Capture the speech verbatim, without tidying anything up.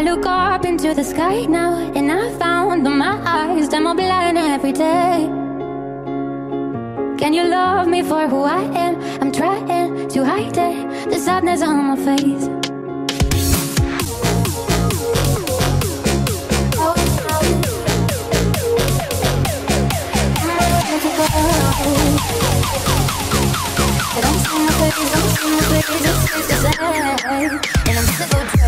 Look up into the sky now, and I found that my eyes, them are blind every day. Can you love me for who I am? I'm trying to hide it, the sadness on my face. Oh, don't see my face, don't see my face, it's safe to say, and I'm so